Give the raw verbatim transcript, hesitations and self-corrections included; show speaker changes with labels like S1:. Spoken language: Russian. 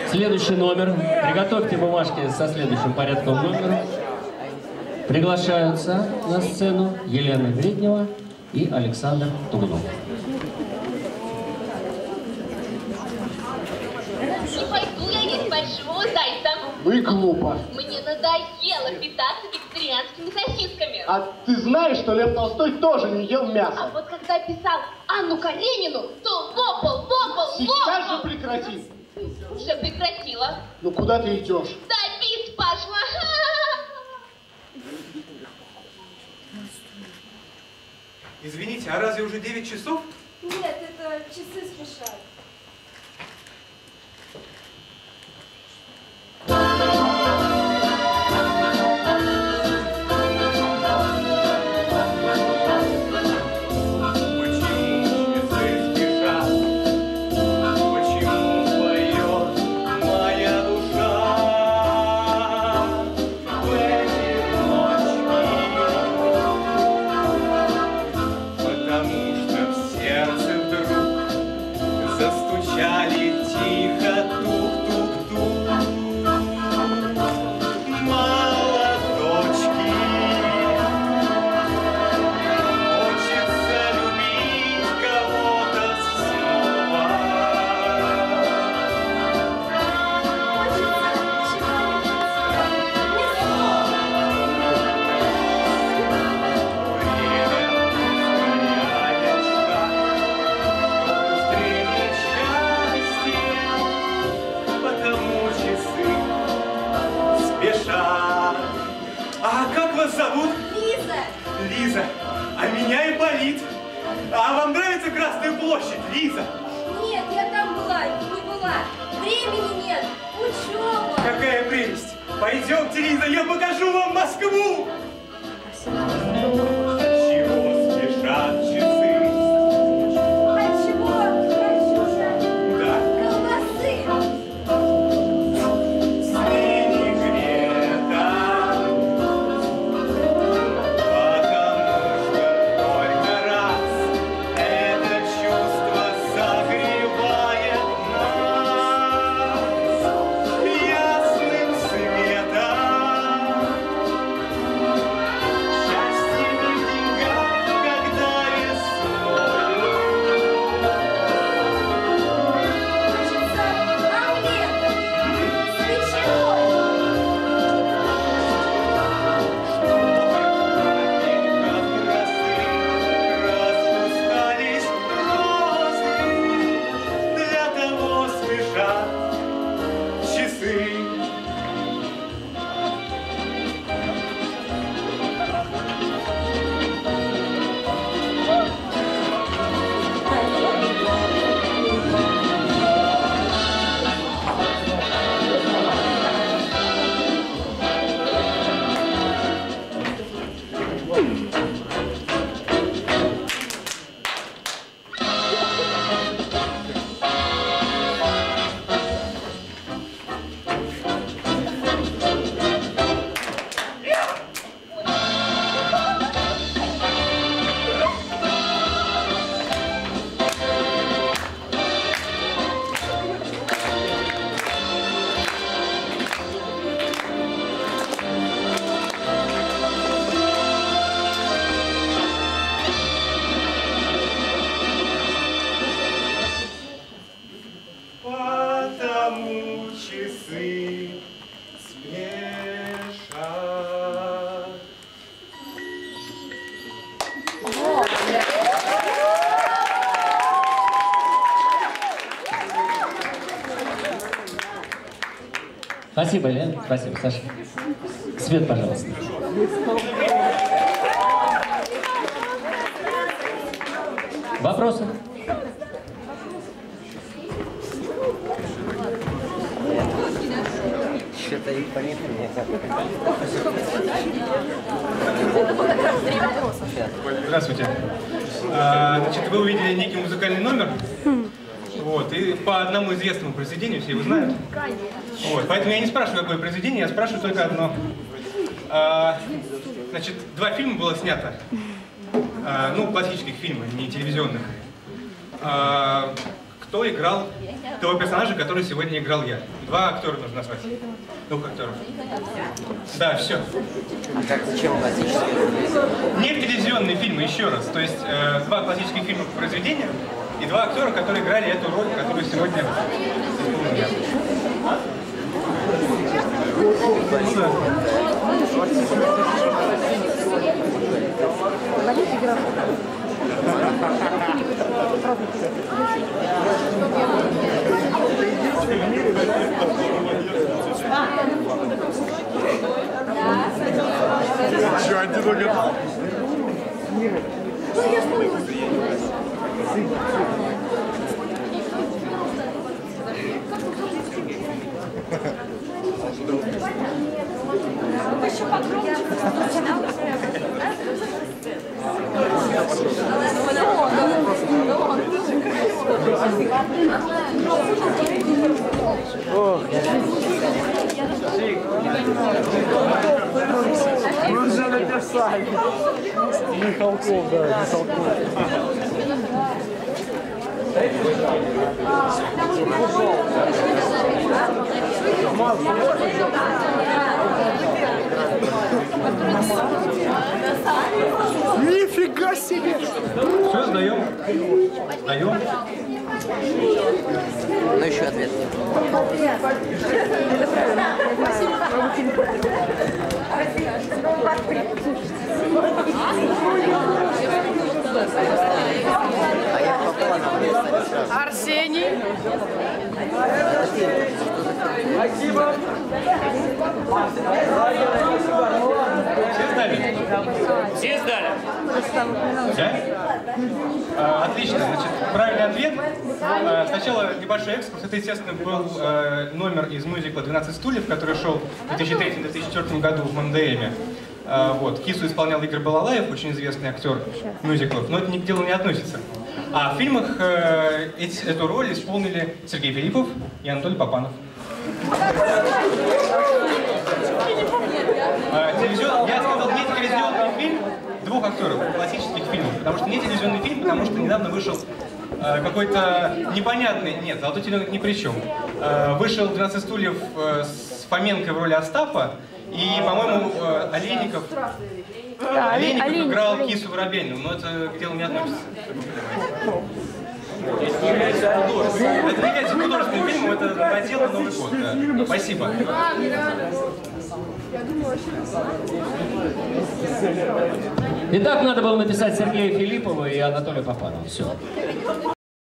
S1: Следующий номер. Приготовьте бумажки со следующим порядком номера. Приглашаются на сцену Елена Гриднева и Александр Тугунов.
S2: Не пойду я есть большого зайца.
S3: Ну и глупо.
S2: Мне надоело питаться вегетарианскими сосисками.
S3: А ты знаешь, что Лев Толстой тоже не ел мясо?
S2: А вот когда писал Анну Каренину, то лопал, лопал,
S3: Сейчас же
S2: лопал.
S3: прекрати.
S2: Уже прекратила.
S3: Ну куда ты идешь?
S2: Да пить пошла.
S4: Извините, а разве уже девять часов?
S5: Нет, это часы спешат.
S4: Лиза, а меня Ипполит. А вам нравится Красная площадь, Лиза?
S5: Нет, я там была, не была. Времени нет, учеба.
S4: Какая прелесть. Пойдемте, Лиза, я покажу вам Москву. Чего спешат часы?
S5: А чего? Хочу же.
S4: Да.
S5: Колбасы.
S1: Спасибо, Лен. Спасибо, Саша. Свет, пожалуйста. Вопросы?
S6: Что-то непонятное.
S4: Здравствуйте. А, значит, вы увидели некий музыкальный номер. Вот, и по одному известному произведению, все его знают. Вот, поэтому я не спрашиваю, какое произведение, я спрашиваю только одно. А, значит, два фильма было снято. А, ну, классических фильмов, не телевизионных. А, кто играл того персонажа, который сегодня играл я. Два актера нужно назвать. Двух актеров. Да, все.
S6: А как, зачем классические?
S4: Не телевизионные фильмы, еще раз. То есть э, два классических фильма по произведениям и два актера, которые играли эту роль, которую сегодня исполнил я.
S7: Что, антидогат?
S5: Еще погромче, начинал.
S7: Мы уже написали. Михалков, да, Михалков. Нифига себе!
S4: Все, сдаем. Сдаем.
S6: Ну еще ответ. А я по плану.
S8: Арсений.
S7: Спасибо.
S4: Все сдали?
S1: Все сдали?
S4: Да? А, отлично. Значит, правильный ответ. А, сначала небольшой экскурс. Это, естественно, был а, номер из мюзикла «двенадцать стульев», который шел в две тысячи третьем — две тысячи четвёртом году в Мандееме. А, вот. Кису исполнял Игорь Балалаев, очень известный актер мюзиклов, но это ни к делу не относится. А в фильмах э, эти, эту роль исполнили Сергей Филиппов и Анатолий Попанов. А, телевизион, я сказал, не телевизионный фильм двух актеров, классических фильмов, потому что не телевизионный фильм, потому что недавно вышел э, какой-то непонятный, нет, «Золотой теленок» ни при чем. Э, вышел «двенадцать стульев» э, с Фоменко в роли Остапа, и, по-моему, э, Олейников,
S8: Да,
S4: Олейников
S8: Олейников,
S4: играл
S8: Олейников.
S4: Кису Воробейну, но это к делу не относится. Это не является художественным. Это не является художественным фильмом, это на дело Новый год. Да. Спасибо.
S1: Итак, надо было написать Сергея Филиппова и Анатолия Попанова. Все.